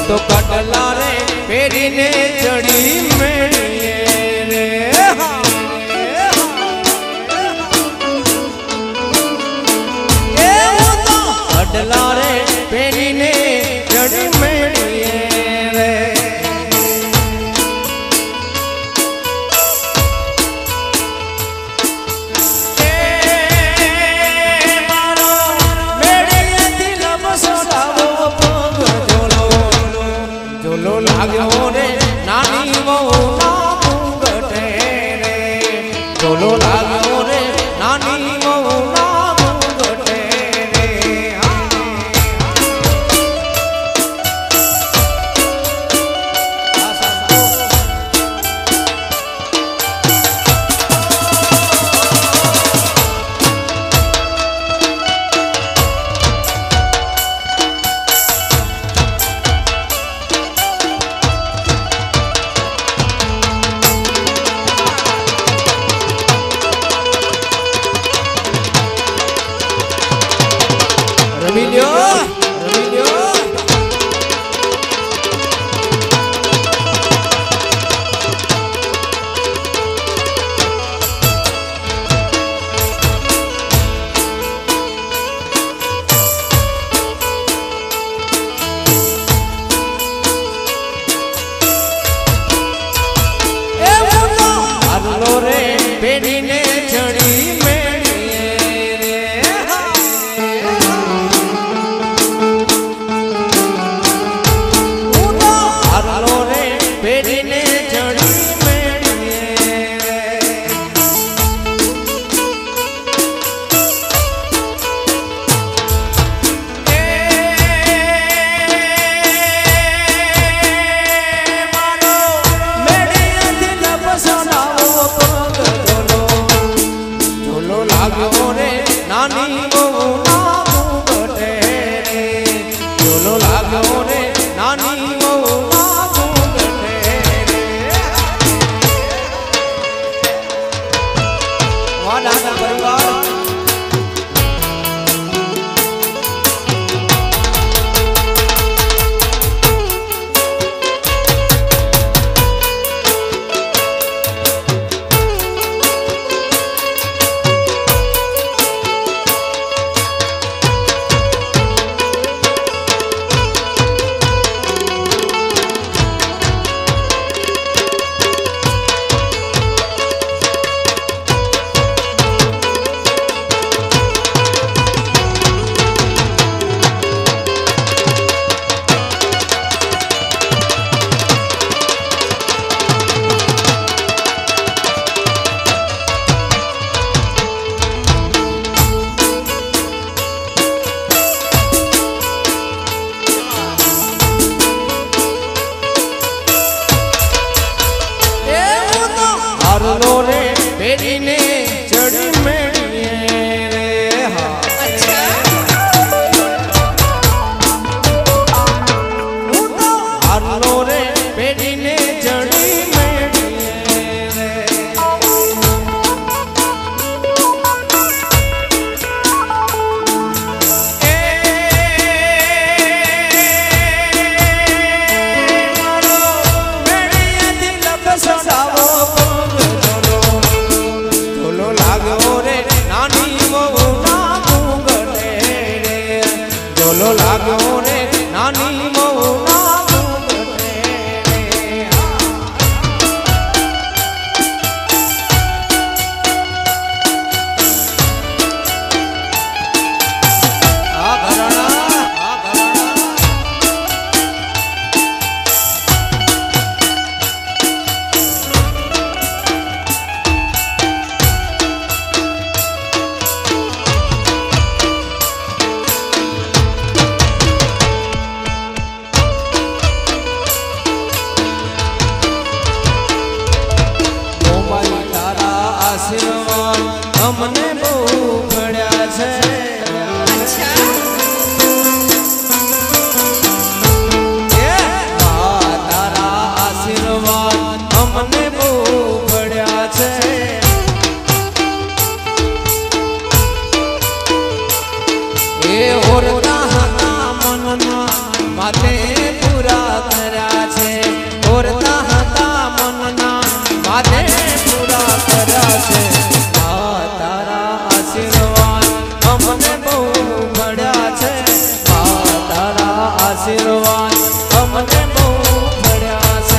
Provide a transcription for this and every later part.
તો કટલા રે પેરીને ચડી મેળીએ રે કટલા રે પેરીને ચડી મેળીએ રે લાગ્યો રે નાની વહુ ના ઘૂંઘટે રે ઝોલો લાગ્યો રે નાની વહુ ના ઘૂંઘટે રે પેરીને ચડી મેળીએ રે હાલો રે પેરીને ચડી મેળીએ મારો મેળીએથી લપસણાવો લાગ્યો રે નાની વહુ ના ઘૂંઘટે રે ઝોલો લાગ્યો રે નાની વહુ ના ઘૂંઘટે રે વાડાના પરિવાર હાલો રે પેરીને ચડી મેળીએ રે હાલો રે પેરીને ચડી મેળીએ રે મેળીએથી લપસણાવો લાગ્યો રે નાની વહુ ના ઘૂંઘટે રે ઝોલો લાગ્યો રે નાની વહુ ના ઘૂંઘટે રે આ ઘરાણા અમને બહુ પડ્યા છે તારા આશીર્વાદ અમને બહુ પડ્યા છે એ ઓરતા હતા મનમાં માતે પૂરા वादे पूरा करा छे तारा आशीर्वाद अमने बहु भळ्या छे तारा आशीर्वाद अमने बहु भळ्या छे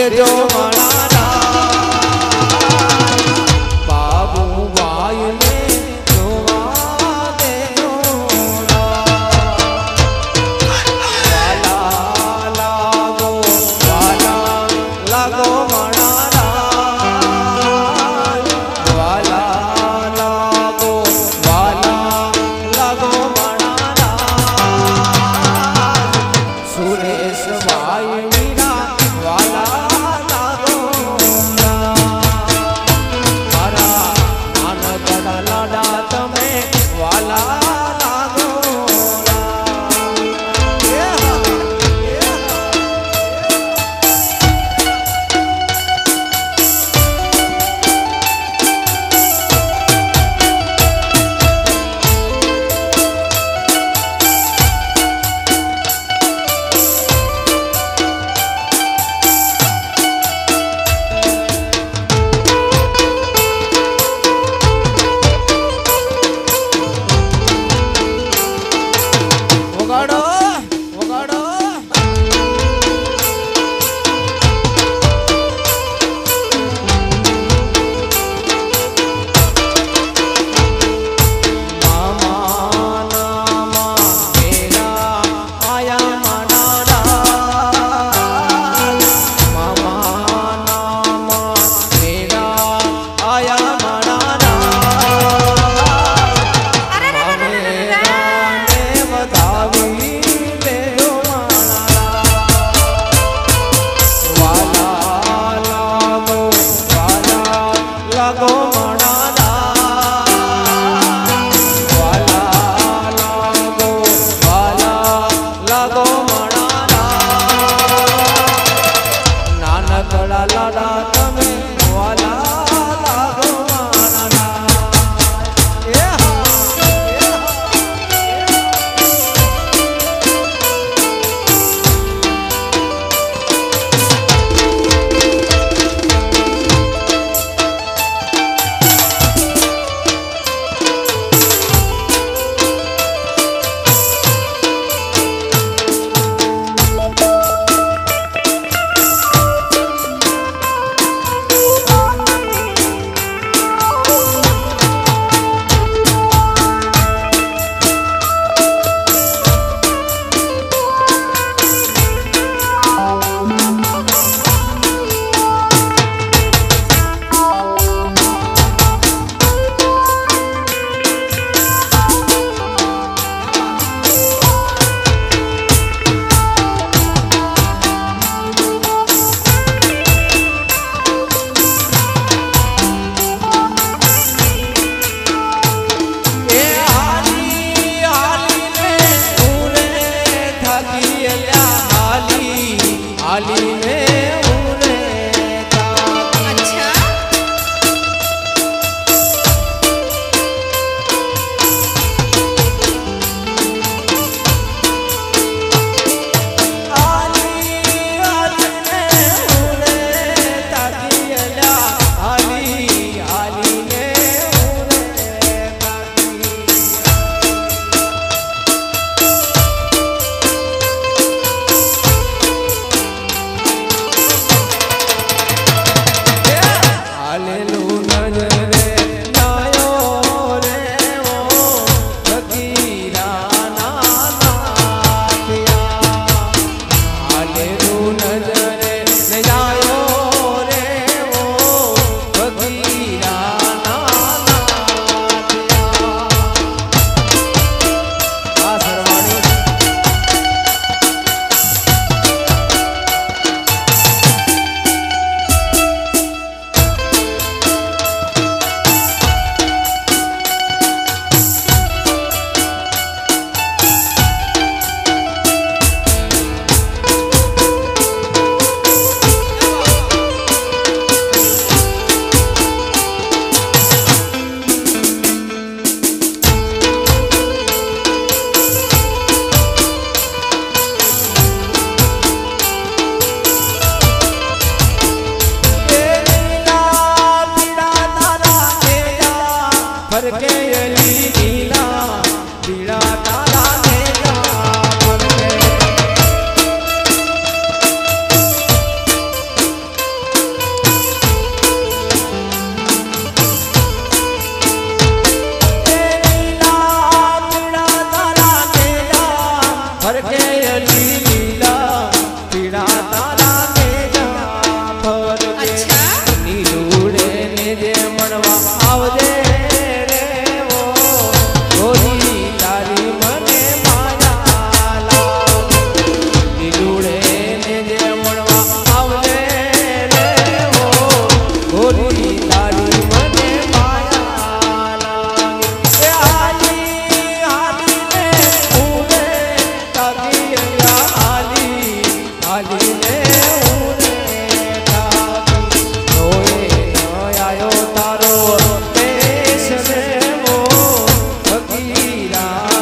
देजो मणारा बाबू भाई ने जोवा देजो वाला लागो मणारा वाला लागो मणारा सुरेश भाई मीरा वाला लागो मारा आनंद लाडा तमे वाला लागो હાલી રે રોએ આયો તારો દેશ દેવો ફકીરા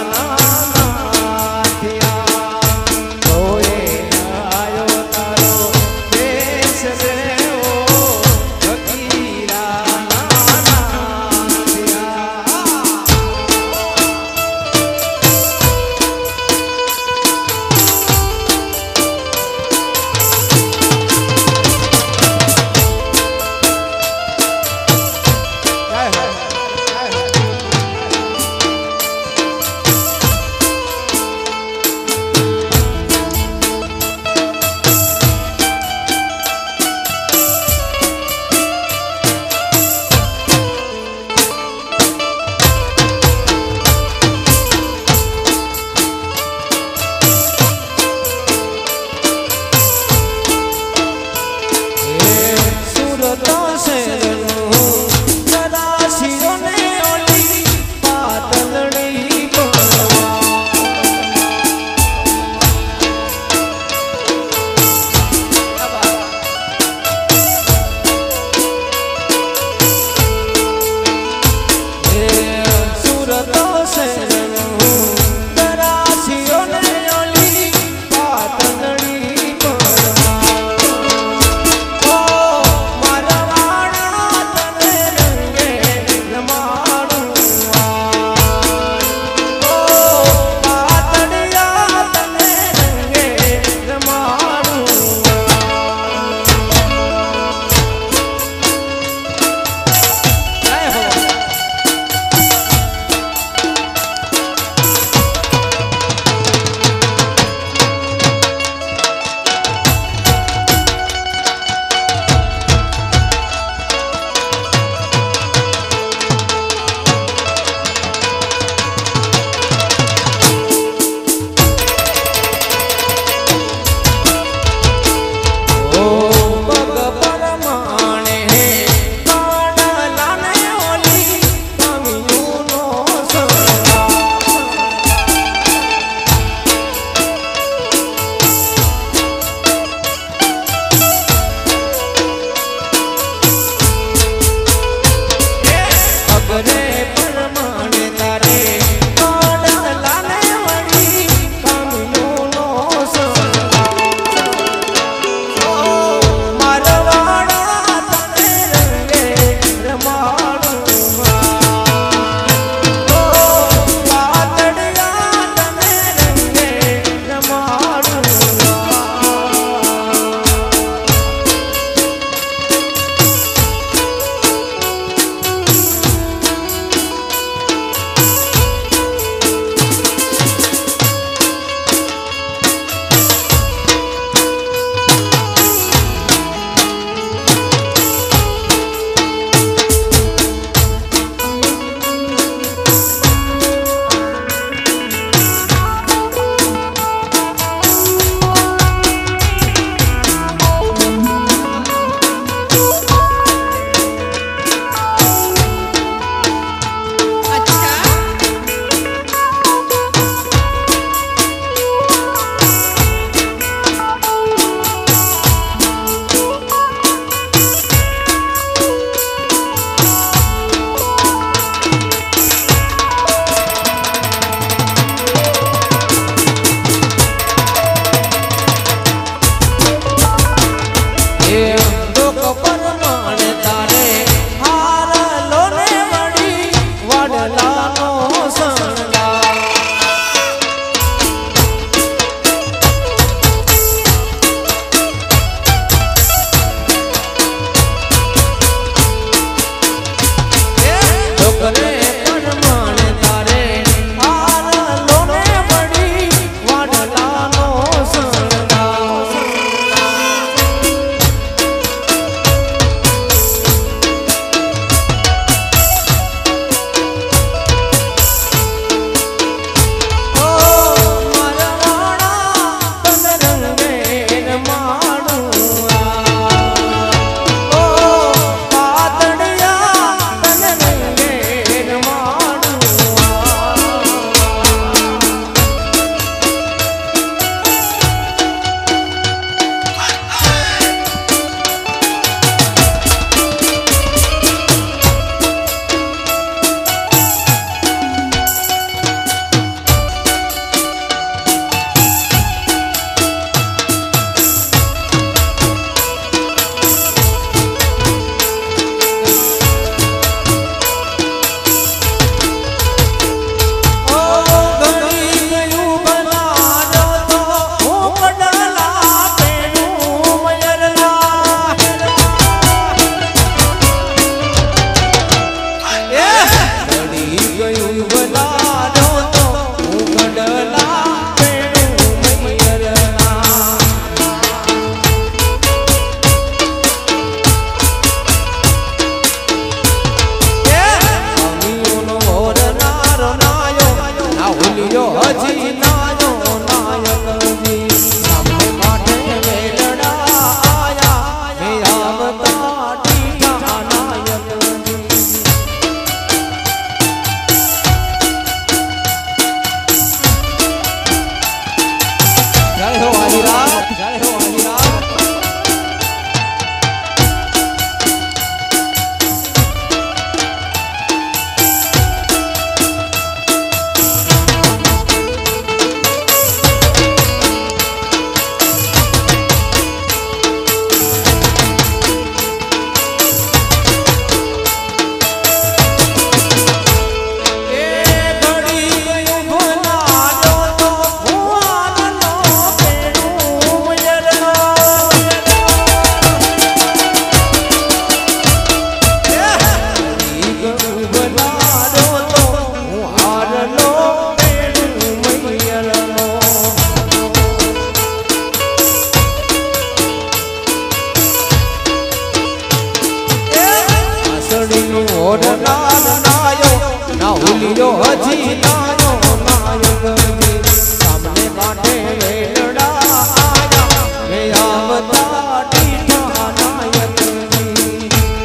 ઓરનાર નાયો ના હુલિયો હજી નાયો નાયકજી સામને કાંઠે વેલડા આયા હે આવતા ટીઠા નાયકજી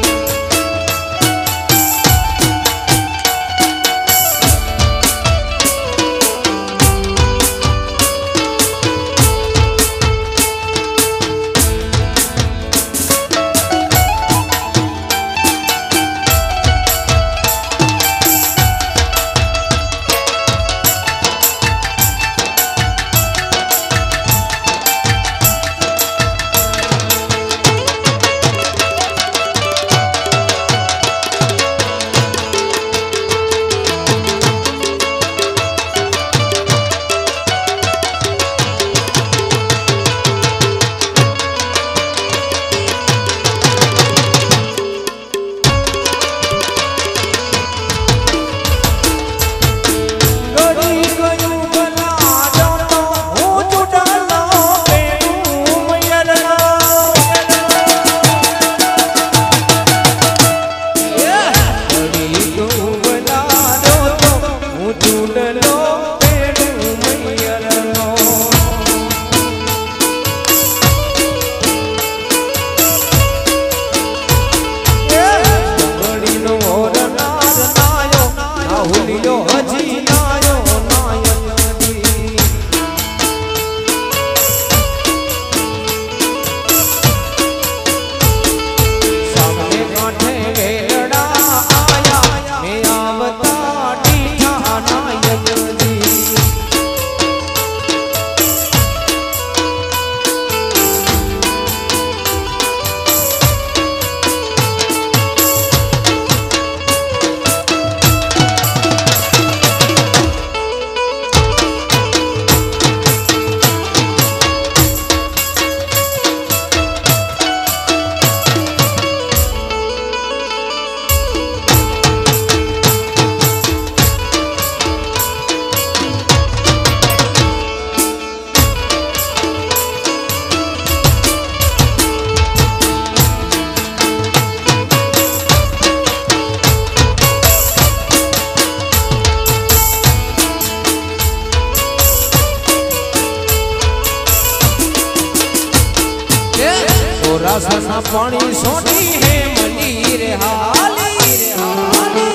रासना पानी सोनी है मनी रे हाली रे हाली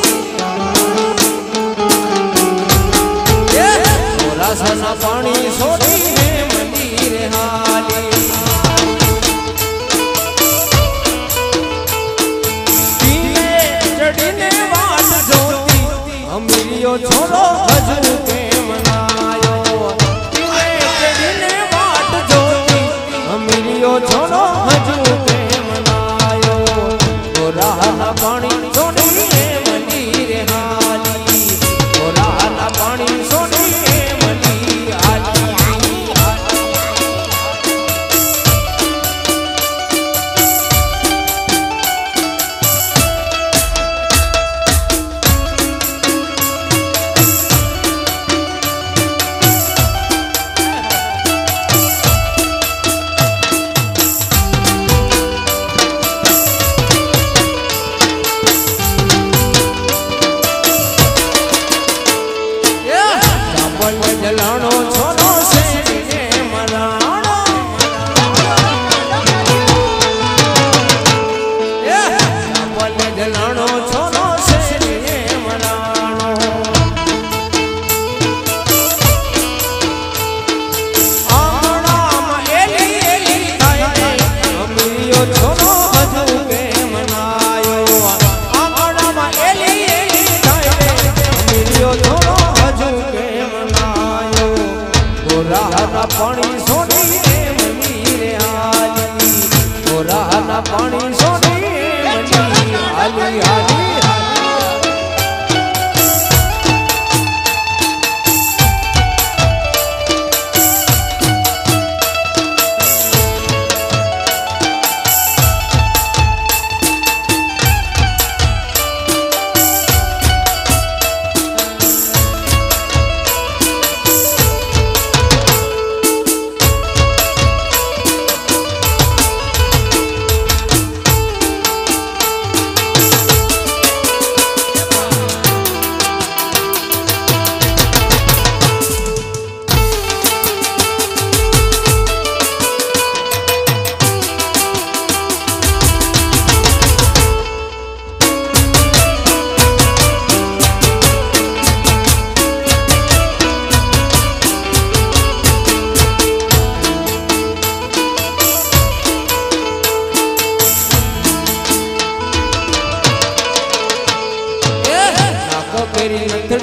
रासना पानी सोनी है मनी रे हाली पीने चढ़ने वाट जोती अमीरियो छोरो हजू के मनायो पीने चढ़ने वाट जोती अमीरियो छोरो हजू पानी सोनी मनी रे हाली पानी सोनी मनी हाली जलानो छोरो से मरानो जलानो छोरो से मरानो आमड़ा एली एली खाए अमीरियो छोरो हजू के मनायो आमड़ा एली एली खाए अमीरियो छोरो हजू के गोरा पानी सोनी मनी रे हाली गोरा पानी सोनी मनी हाली हाली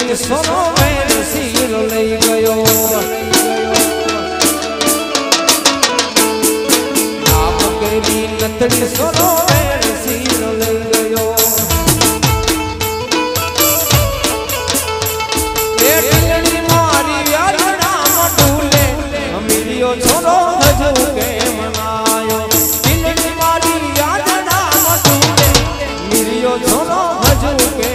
નથડી સોનો મેર શીરો લઈ ગયો આપ કેરી નથડી સોનો મેર શીરો લઈ ગયો એ ઢીલડી મારી યાદના મટુલે અમીરિયો છોરો હજુ કે મનાયો ઢીલડી મારી યાદના મટુલે અમીરિયો છોરો હજુ કે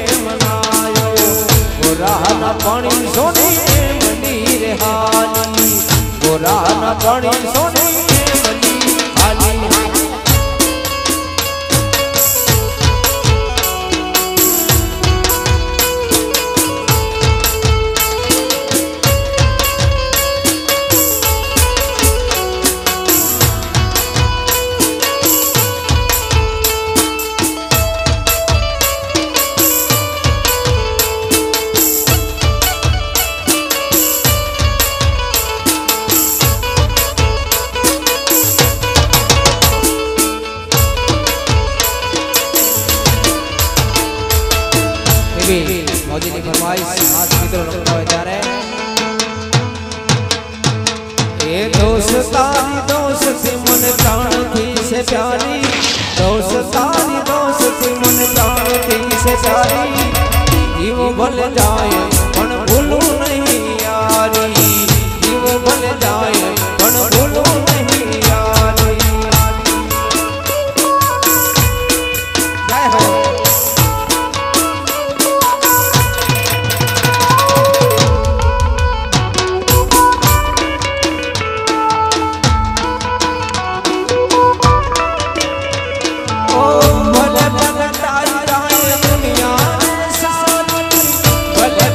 ગોરાના પાણી સોની મની રે હાલી ગોરાના પાણી સોની મની હાલી मौजी की फरमाइश आज मित्रों रखता है जा रहे ये दोस्तानी दोस्ती मन प्राण थी से प्यारी दोस्तानी दोस्ती मन प्राण थी से प्यारी जीव भल जाए पण भूलूं नहीं यारी जीव भल जाए पण भूलूं नहीं यारी जय हो भले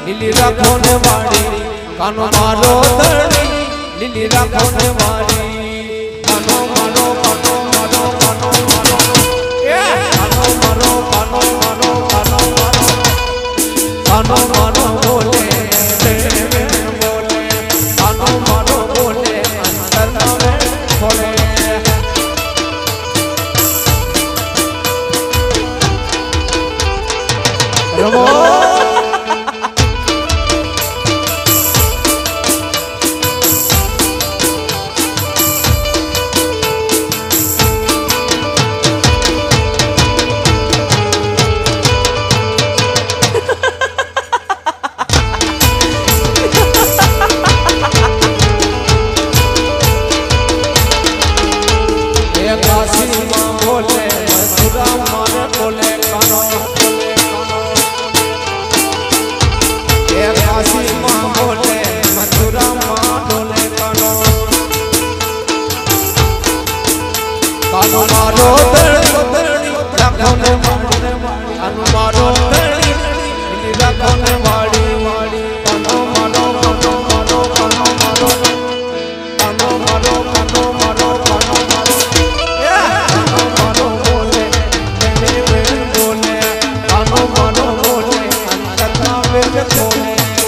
લીલી રાખો ને વાડી કાનો મારો ધણી લીલી રાખો ને વાડી કાનો મારો કાનો મારો કાનો મારો એ કાનો મારો કાનો મારો કાનો મારો કાનો મારો બોલે બોલે કાનો મારો બોલે અંતર નવે ખોલે રમો મારો ધણી રાખો ને વાડી કાનો મારો ધણી લીલી રાખો ને વાડી કાનો મારો કાનો મારો કાનો મારો કાનો મારો કાનો મારો કાનો મારો કાનો મારો બોલે બેન બોલે કાનો મારો બોલે અંતરના વેગ બોલે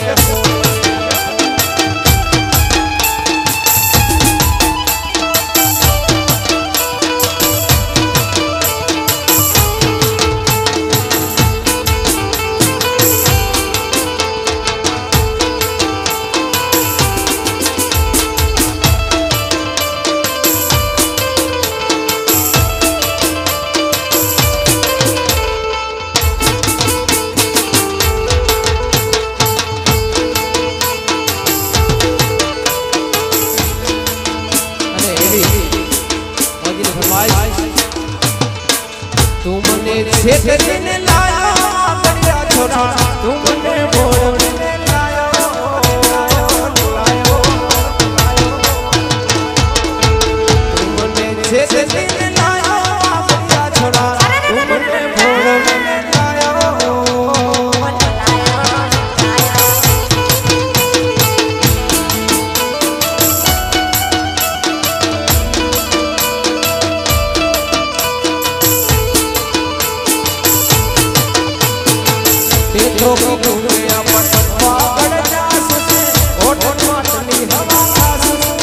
तू मने छेड़ने लाया बढ़िया छोरा तू मने बोलने लाया तू मने छेड़ने लाया बढ़िया छोरा तू मने बोलने लाया देखो दुनिया पर पागल जास से ओठ माटली हवा खास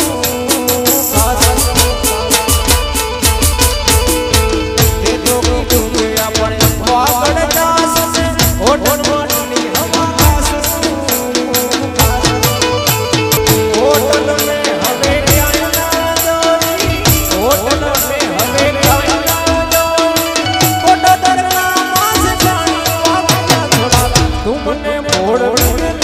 देखो दुनिया पर पागल जास से ओठ माटली हवा खास होटल में हवे क्या जानी होटल में हवे क्या जानी कोटा दरना मास जानी तुमने मोड़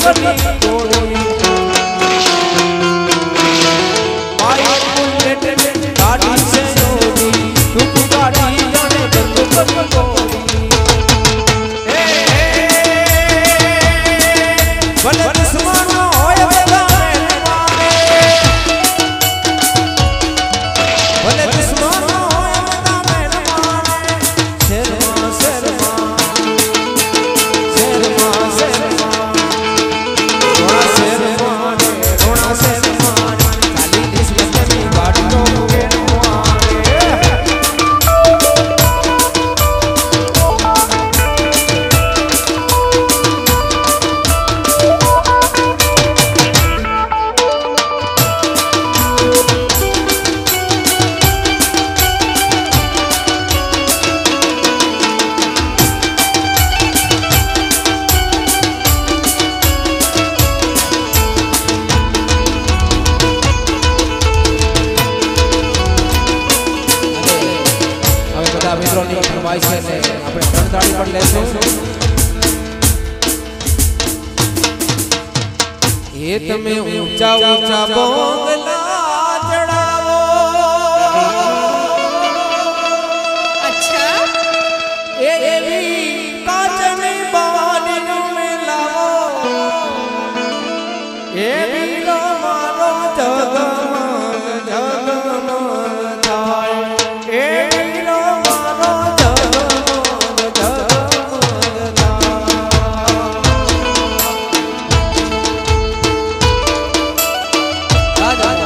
बसनी तोड़ी बाइक बुलेट गाड़ी से जोड़ी तू गाड़ी जाने बंद तोड़ी भले दुश्मन होए बेगा मेहरबाने भले दुश्मन होए बेगा मेहरबाने शर्मा शर्मा शर्मा शर्मा रोना शर्मा खाली इस बसनी गाड़ियों के मित्रों फरमाइश है આપણે ત્રણ તાળી પણ લેશું એ તમે ઊંચા ઊંચા બોંગલા ચડાવો अच्छा એ એવી કાચની બારીનું મેલાવો એ વીરો મારો જગમગ જગમગ થાય એ વીરો મારો જગમગ જગમગ થાય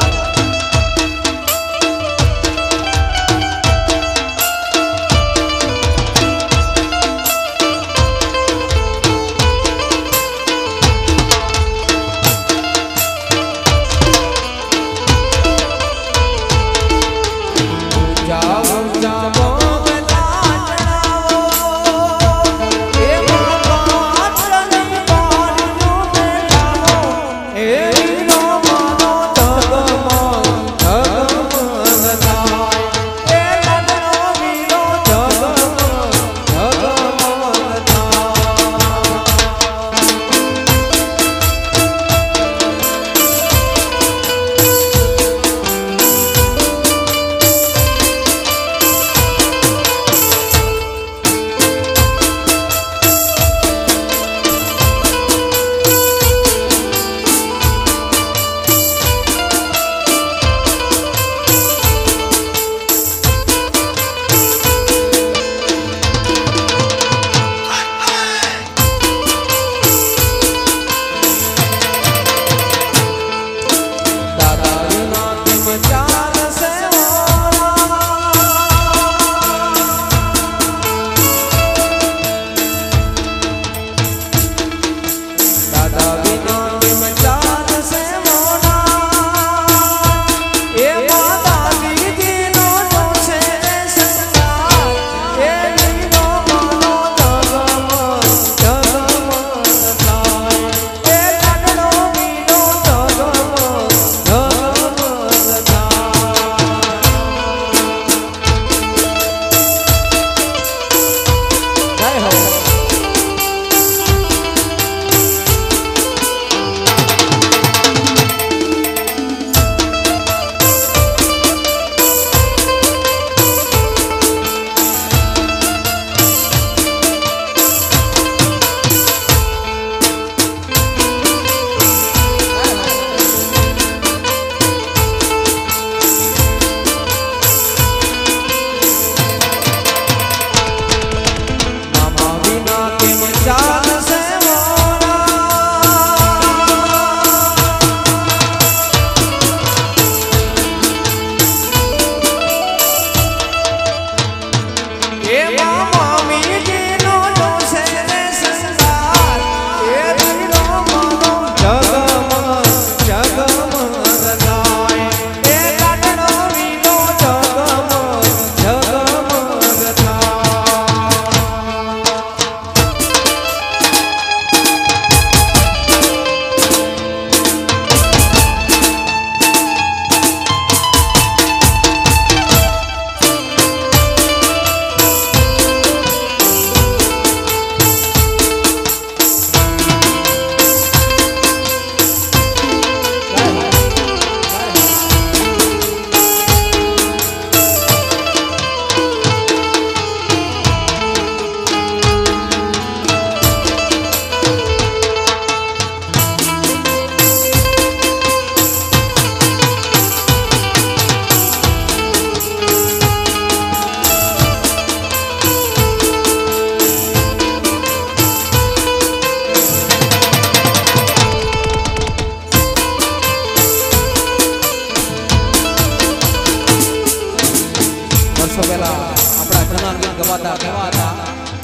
ગવાતા ગવાતા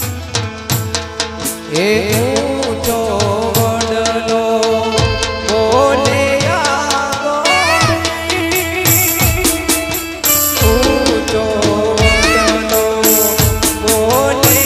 એ ઊંચો વડલો બોલે ઊંચો વડલો બોલે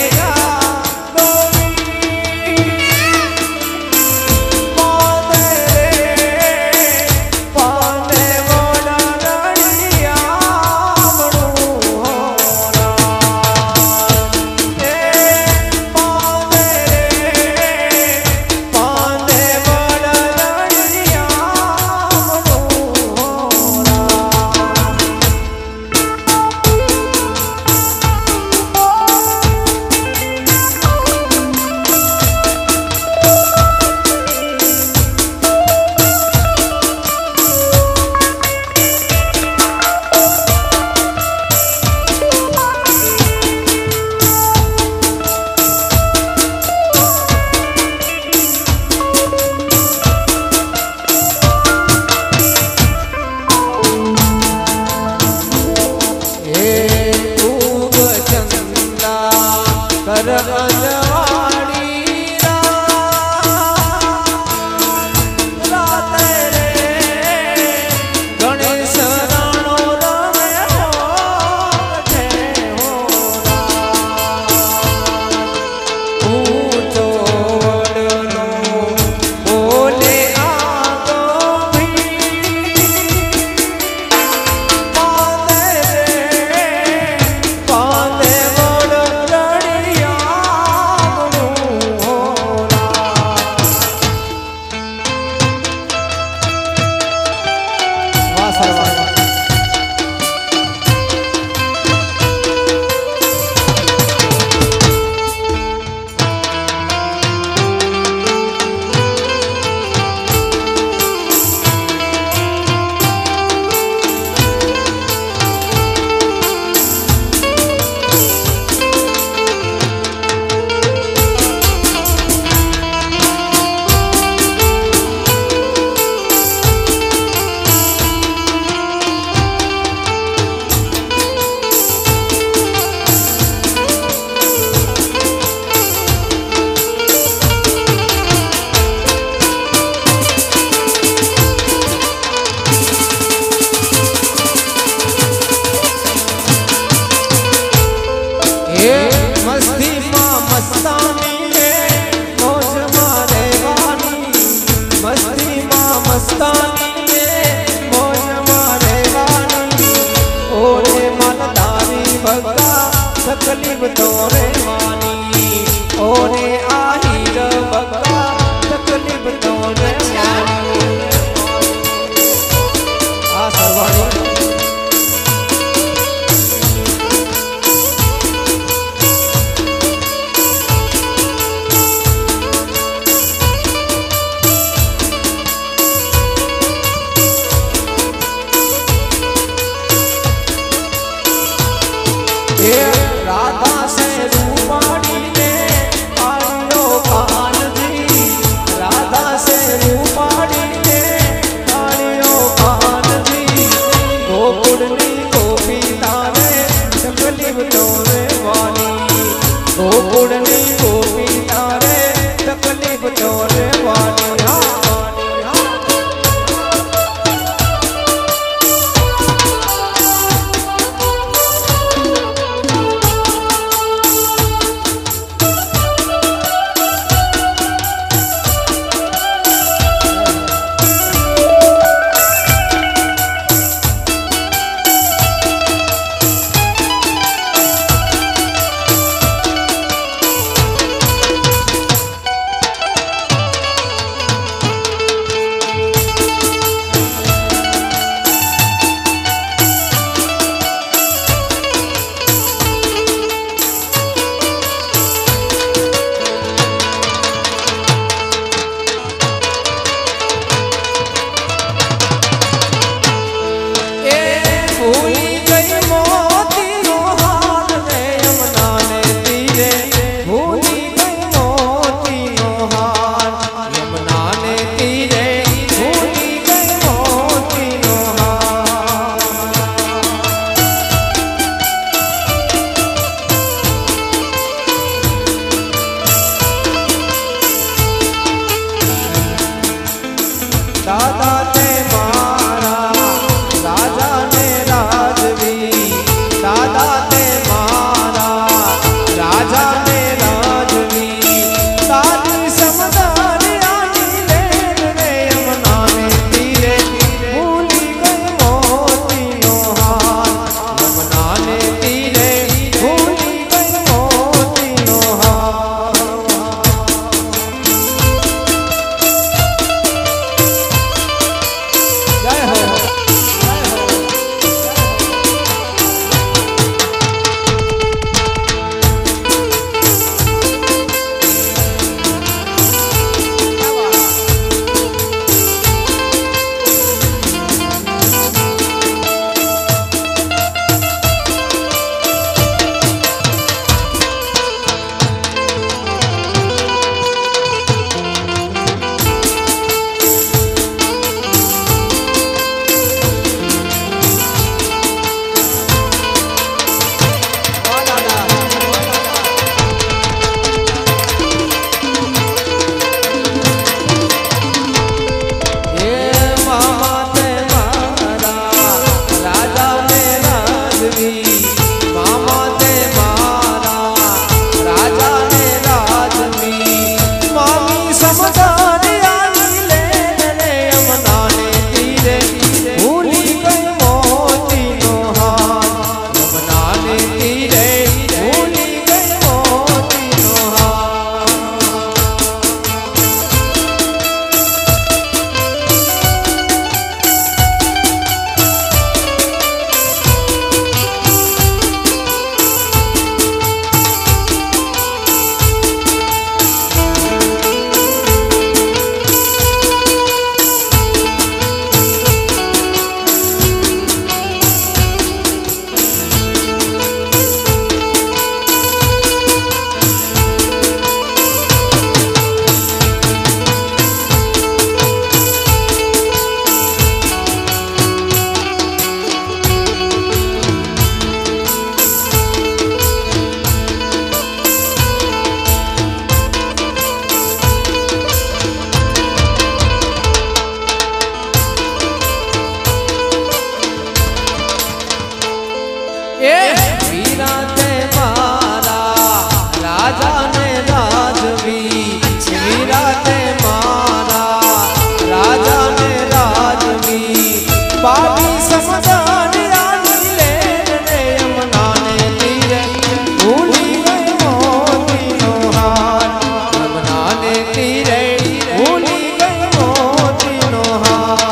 तकलीफ तोरे मानी ओरे आहिर बका तकलीफ तोरे मानी आ सरवाणी राधा से रूपाणी ने दादा ते मारा राजा ने राजवी दादा ते मारा राजा ने राजवी दादी समदार आनी लेन रे यमुना ने तीरे भूली गई मोती नो हार यमुना ने तीरे भूली गई मोती नो हार जय हो वीरा ते मारा राजा ने राजवी वीरा ते मारा राजा ने राजवी बाबी समदार आनी लेन रे यमुना ने तीरे भूली गई मोती नो हार यमुना ने तीरे भूली गई मोती नो हार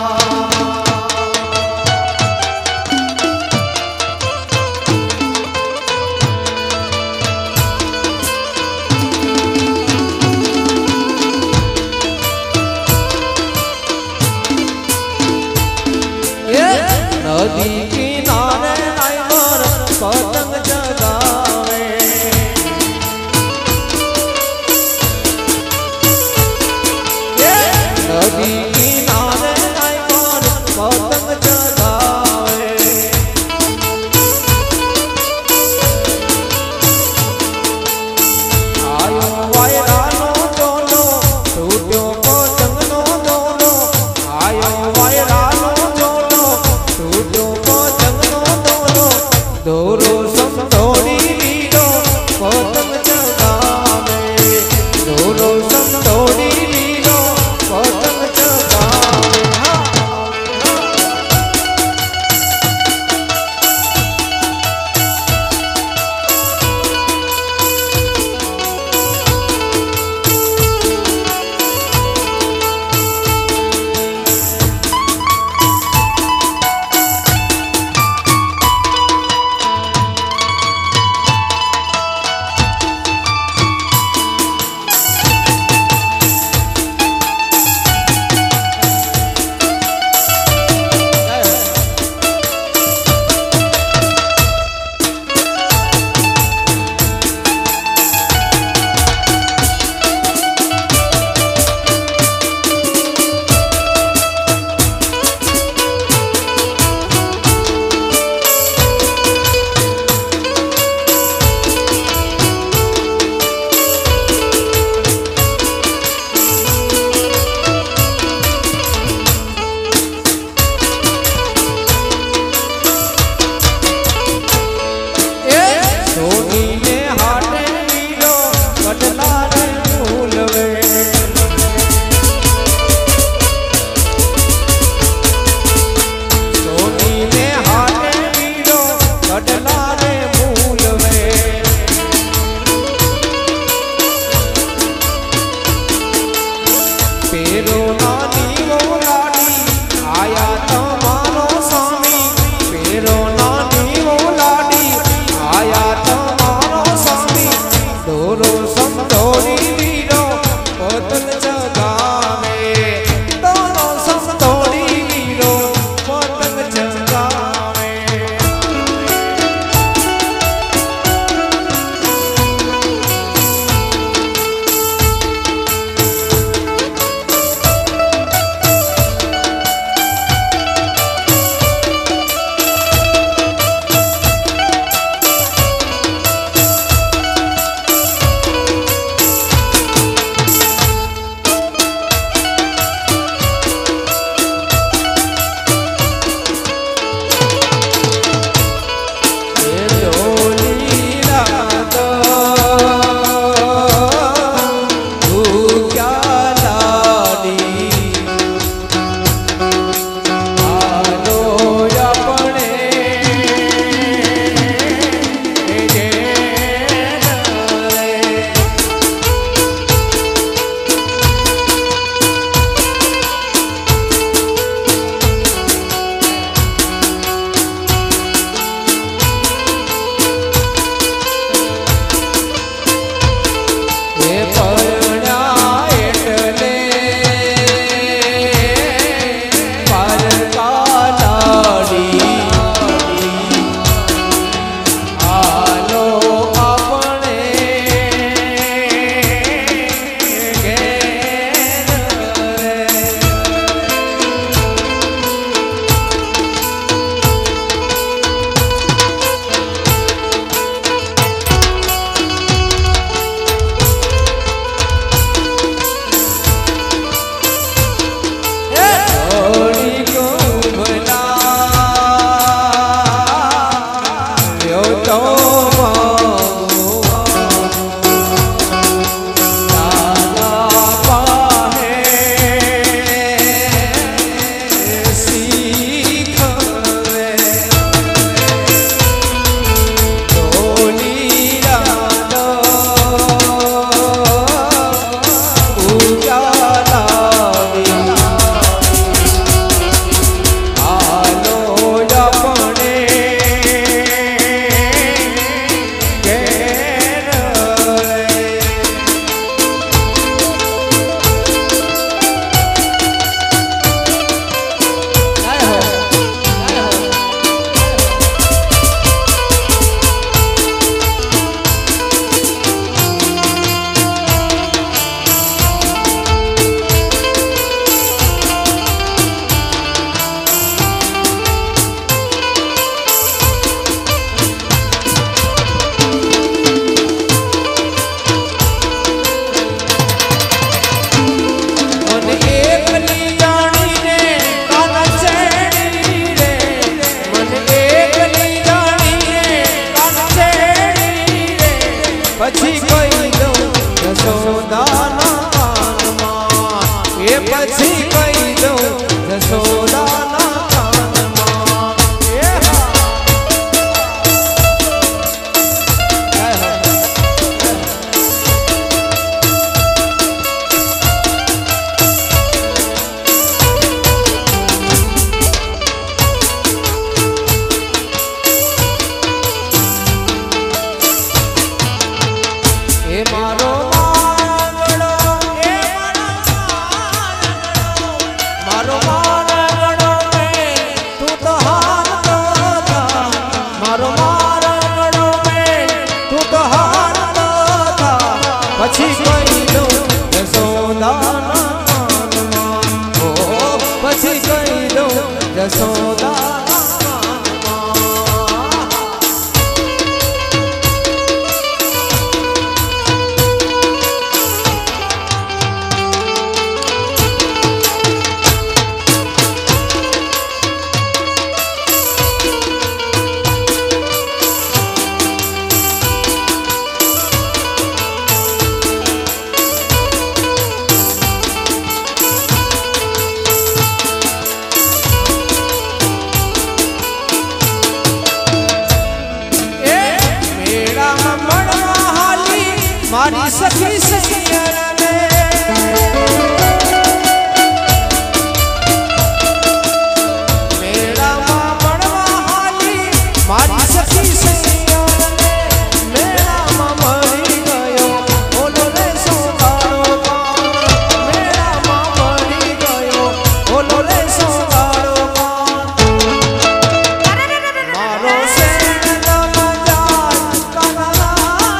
नदी किनारे आई मोर पतंग जगावे नदी किनारे आई मोर पतंग जगावे आयो वायरानो दोनो टूट्यो पतंग नो दोनो आयो वायरानो दोनो टूट्यो जसोदा मारी सखी सैयर ने मेरा मां बड़वा हाली मारी सखी सैयर ने मेरा मां मरी गयो बोलो रे सोगाड़ो मेरा मां मरी गयो बोलो रे सोगाड़ो मारो सेण मजार कनला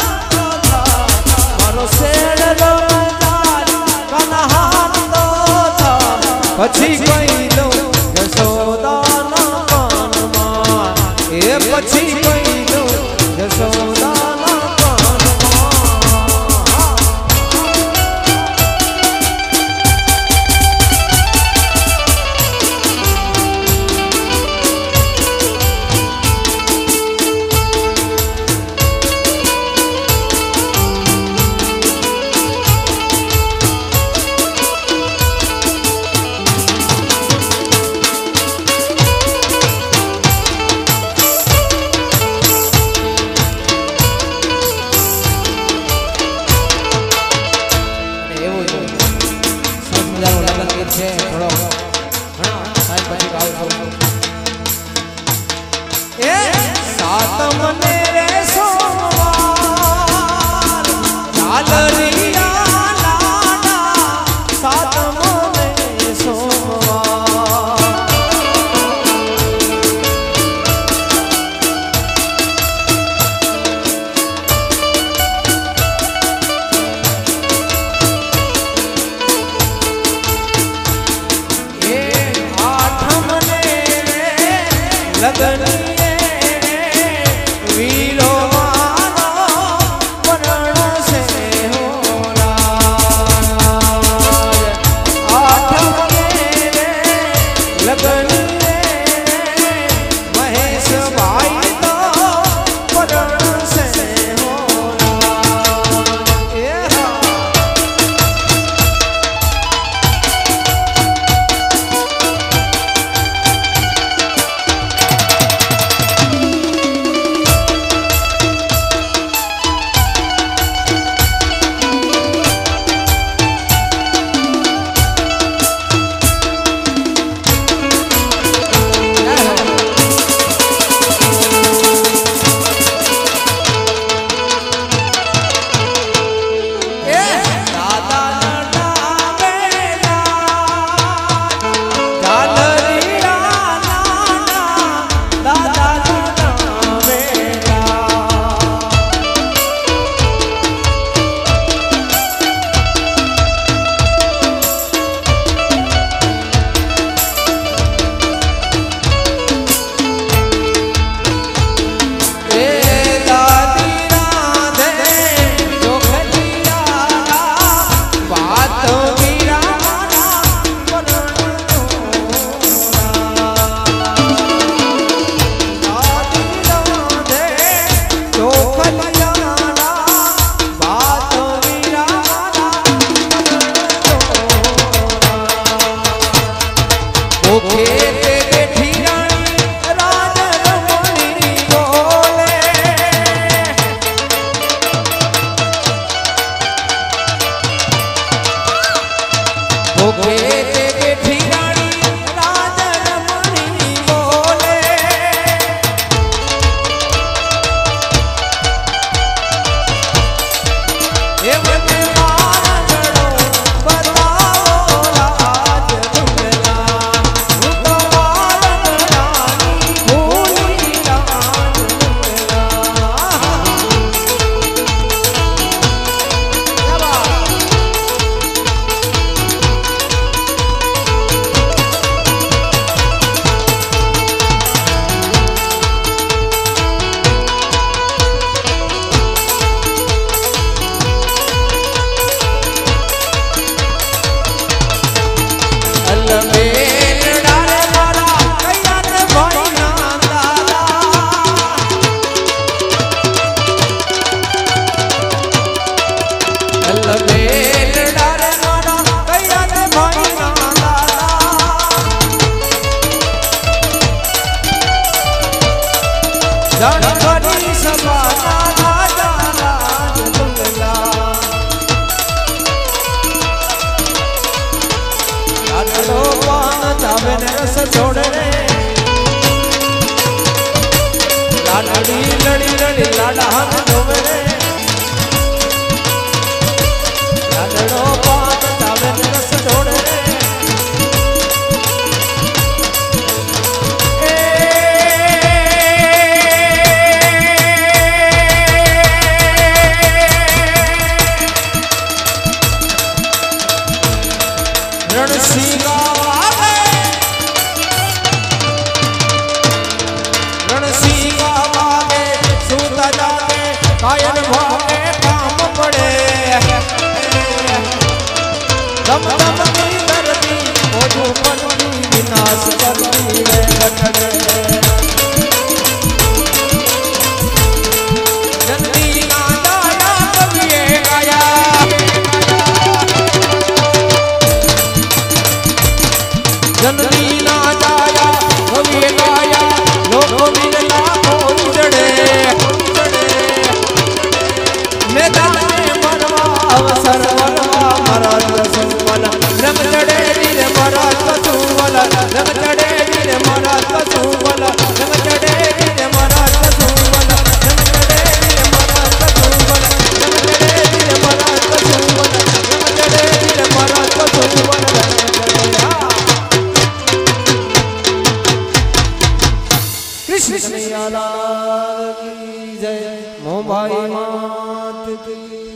પછી કહી દઉં યશોદાના કાનમાં એ પછી કહી દઉં યશોદાના કાનમાં सातम ने रे सोमवार झालरिया लाडा सातम ने सोमवार आठम ने लगन वीरो मानो वरण से होला आठम मेरे लगन महेश भाई तो वरण से होला सबाना राजा राज बंगला लाडलो पान चावे ने रस छोड़े लाडली लड़ी लड़ी लाडा हाथ धोवे रे लाडलो पान चावे ने रस छोड़े कायन भागे काम पड़े दम दम की धरती ओजू पलटी विनाश करती रे गठड़े जननी ना जाया कविए गाया जननी ना जाया कविए गाया लोको मिलना को उजड़े अवसर वलवा महाराज कसुवल रंग चढ़े वीर महाराज कसुवल रंग चढ़े वीर महाराज कसुवल रंग चढ़े वीर महाराज कसुवल रंग चढ़े वीर महाराज कसुवल रंग चढ़े वीर महाराज कसुवल रंग चढ़े वीर महाराज कसुवल कृष्ण कन्हैया लाल की जय मोबाई मात की